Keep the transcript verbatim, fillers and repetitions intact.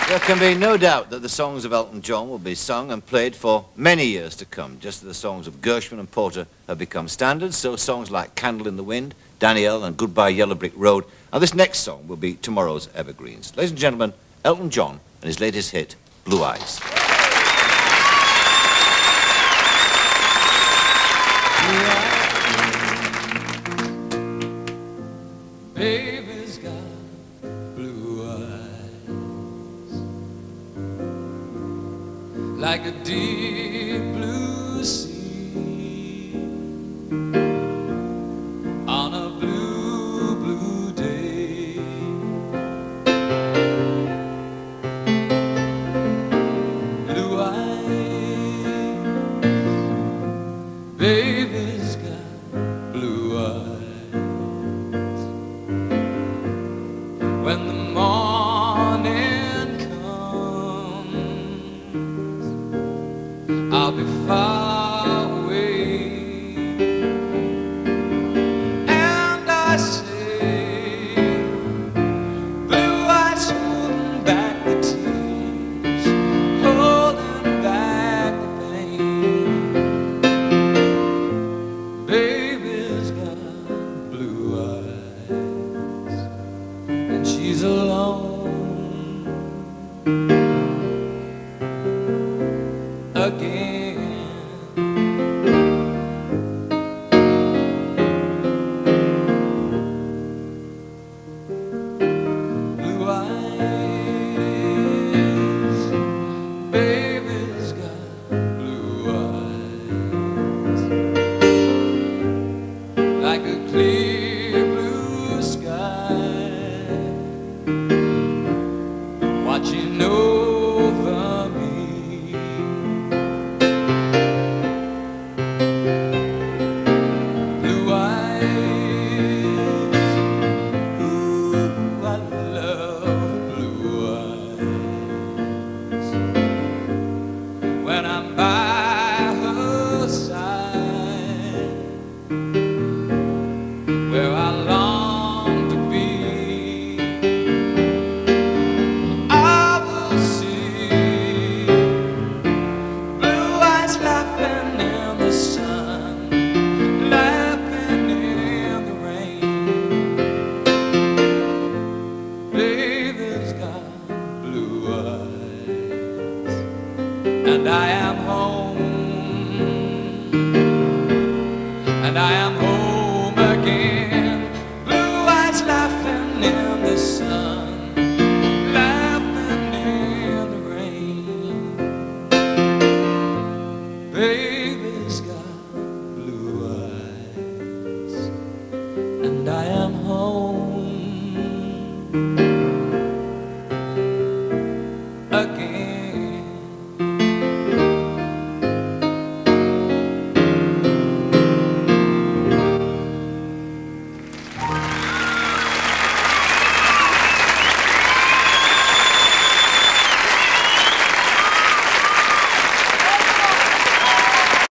There can be no doubt that the songs of Elton John will be sung and played for many years to come. Just as the songs of Gershwin and Porter have become standards, so songs like Candle in the Wind, Danielle and Goodbye Yellow Brick Road, and this next song will be tomorrow's evergreens. Ladies and gentlemen, Elton John and his latest hit, Blue Eyes. Baby's got blue eyes like a deep blue sea on a blue, blue day. Blue eyes, baby's got blue eyes. When the morning comes, I'll be far away, and I say, blue eyes holding back the tears, holding back the pain. Baby's got blue eyes, and she's a